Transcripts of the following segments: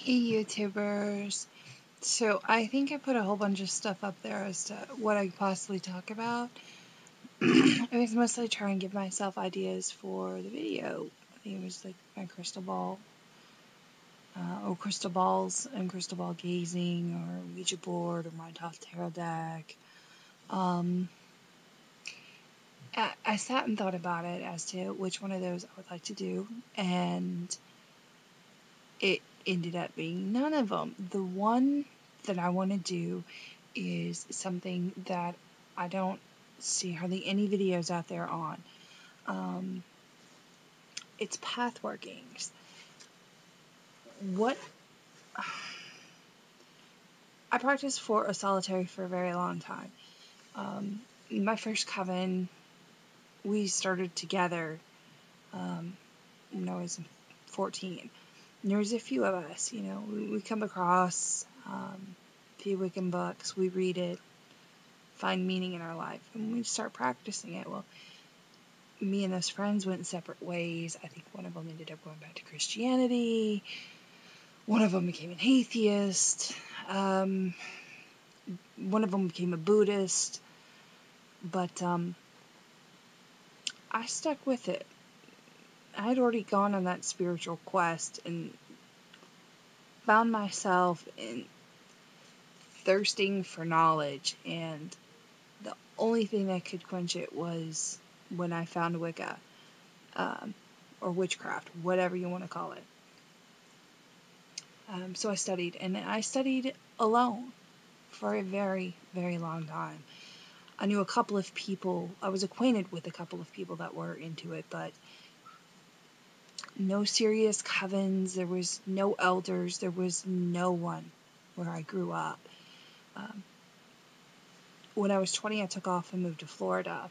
Hey YouTubers. So I think I put a whole bunch of stuff up there as to what I could possibly talk about. I was mostly trying to give myself ideas for the video. I think it was like my crystal ball, or crystal balls and crystal ball gazing, or Ouija board, or my Toth Tarot deck. I sat and thought about it as to which one of those I would like to do, and it ended up being none of them. The one that I want to do is something that I don't see hardly any videos out there on. It's path workings. What I practiced for a solitary for a very long time. My first coven, we started together when I was 14. And there was a few of us, we come across a few Wiccan books, we read it, find meaning in our life, and we start practicing it. Well, me and those friends went in separate ways. I think one of them ended up going back to Christianity. One of them became an atheist. One of them became a Buddhist. But I stuck with it. I had already gone on that spiritual quest and found myself in thirsting for knowledge, and the only thing that could quench it was when I found Wicca, or witchcraft, whatever you want to call it. So I studied, and I studied alone for a very, very long time. I knew a couple of people, I was acquainted with a couple of people that were into it, but no serious covens, there was no elders, there was no one where I grew up. When I was 20, I took off and moved to Florida.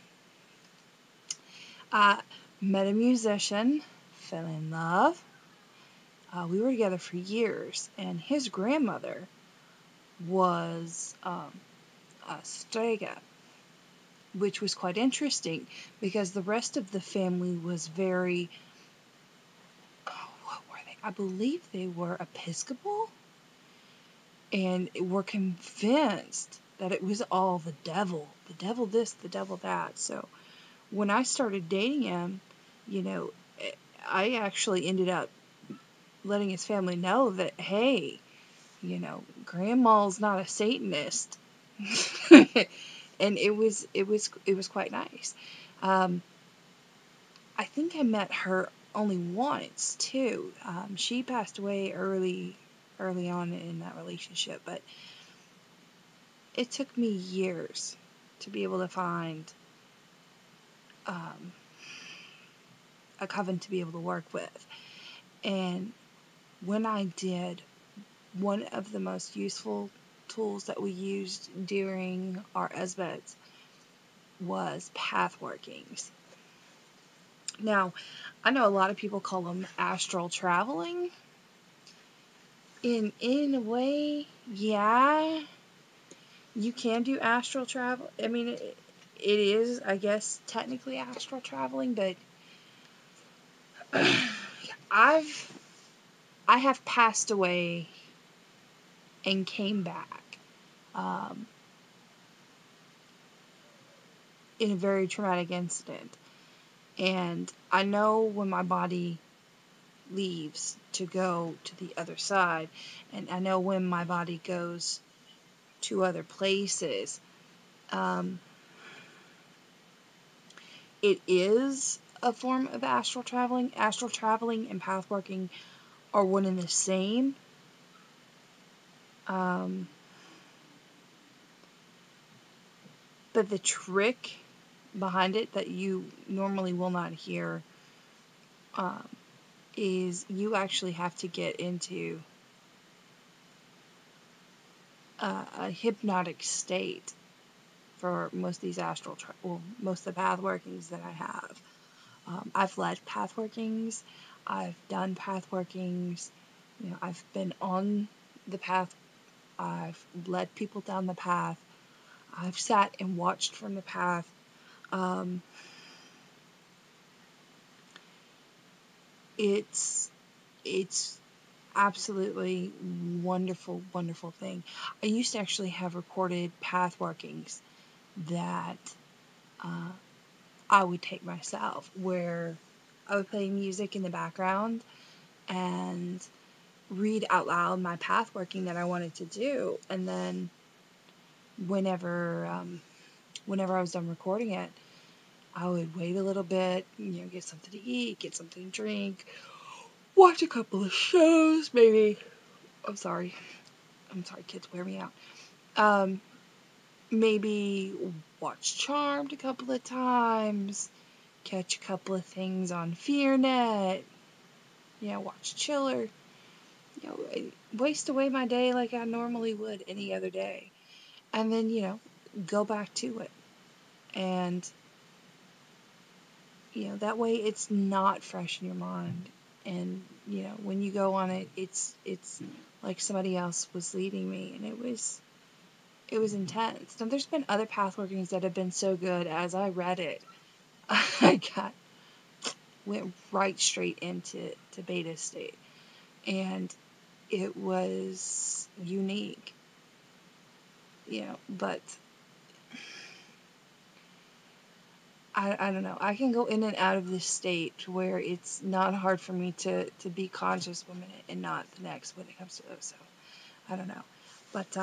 I met a musician, fell in love. We were together for years, and his grandmother was a strega, which was quite interesting because the rest of the family was very, what were they? I believe they were Episcopal, and were convinced that it was all the devil this, the devil that. So when I started dating him, I actually ended up letting his family know that, hey, grandma's not a Satanist. And it was quite nice. I think I met her only once too. She passed away early on in that relationship, but it took me years to be able to find a coven to be able to work with. And when I did, one of the most useful tools that we used during our Esbets was path workings. Now, I know a lot of people call them astral traveling. In a way, yeah, you can do astral travel. I mean, it is, I guess, technically astral traveling, but I have passed away and came back in a very traumatic incident. And I know when my body leaves to go to the other side, and I know when my body goes to other places. It is a form of astral traveling. Astral traveling and path working are one and the same. But the trick behind it that you normally will not hear is you actually have to get into a hypnotic state for most of these most of the path workings that I have. I've led path workings. I've done path workings. I've been on the path. I've led people down the path. I've sat and watched from the path. It's absolutely wonderful, wonderful thing. I used to actually have recorded path workings that I would take myself, where I would play music in the background and read out loud my path working that I wanted to do, and then whenever whenever I was done recording it, I would wait a little bit, get something to eat, get something to drink, watch a couple of shows, maybe. I'm sorry, kids, wear me out. Maybe watch Charmed a couple of times, catch a couple of things on FearNet, watch Chiller, waste away my day like I normally would any other day. And then, go back to it. And, that way it's not fresh in your mind. And, when you go on it, it's like somebody else was leading me, and it was intense. Now, there's been other path workings that have been so good. As I read it, I went right straight into beta state, and it was unique, but I don't know. I can go in and out of this state where it's not hard for me to be conscious 1 minute and not the next when it comes to those. So I don't know. But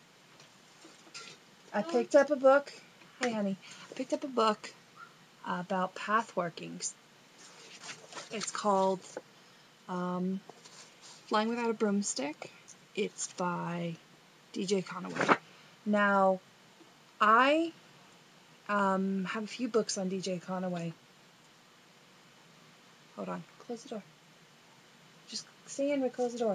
I picked up a book. Hey, honey. I picked up a book about path workings. It's called Flying Without a Broomstick. It's by DJ Conway. Now, I have a few books on DJ Conway. Hold on. Close the door. Just stay in, but close the door.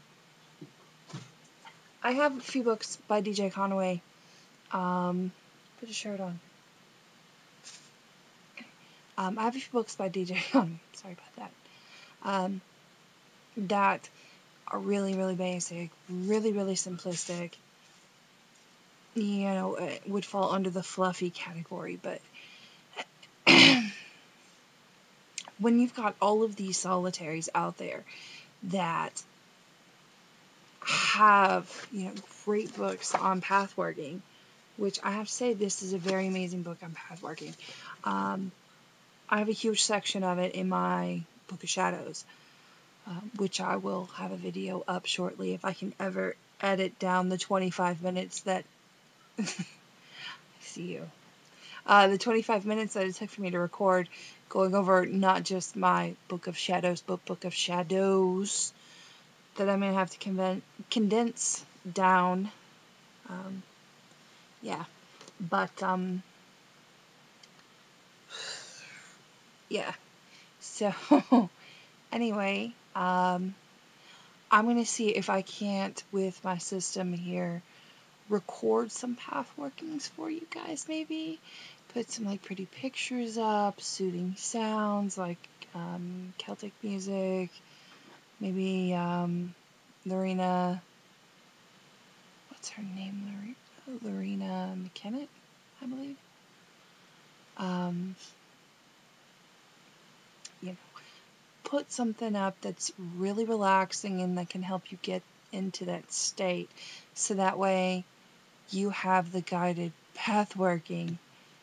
I have a few books by DJ Conway. Put a shirt on. I have a few books by DJ Conway. Sorry about that. That are really, really basic, really, really simplistic. It would fall under the fluffy category, but when you've got all of these solitaries out there that have, great books on path working, which I have to say, this is a very amazing book on path working. I have a huge section of it in my Book of Shadows, which I will have a video up shortly if I can ever edit down the 25 minutes that I see you. The 25 minutes that it took for me to record, going over not just my Book of Shadows, but Book of Shadows, that I'm going to have to condense down. Yeah. But, yeah. So, anyway, I'm going to see if I can't, with my system here, record some path workings for you guys, maybe. Put some, pretty pictures up, soothing sounds, Celtic music. Maybe, Lorena, what's her name? Lorena McKennitt, I believe. Put something up that's really relaxing and that can help you get into that state. So that way you have the guided path working,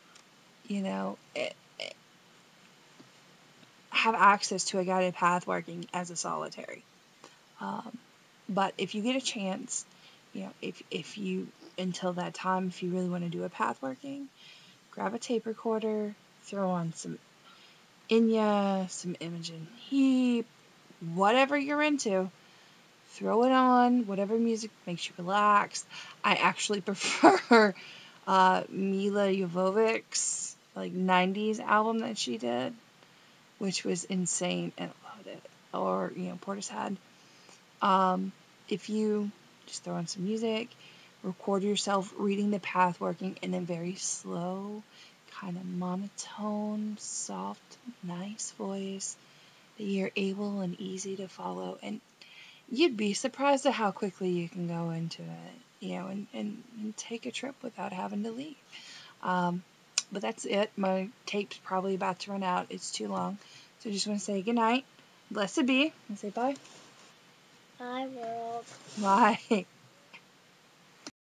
have access to a guided path working as a solitary. But if you get a chance, if you, until that time, if you really want to do a path working, grab a tape recorder, throw on some Inya, some Imogen Heap, whatever you're into, throw it on, whatever music makes you relax. I actually prefer Mila Jovovic's 90s album that she did, which was insane, and I loved it. Or, Portishead. If you just throw on some music, record yourself reading the path working in a very slow, kind of monotone, soft, nice voice that you're able and easy to follow, and you'd be surprised at how quickly you can go into it, and take a trip without having to leave. But that's it. My tape's probably about to run out. It's too long. So I just want to say goodnight. Blessed be. And say bye. Hi, world. Why?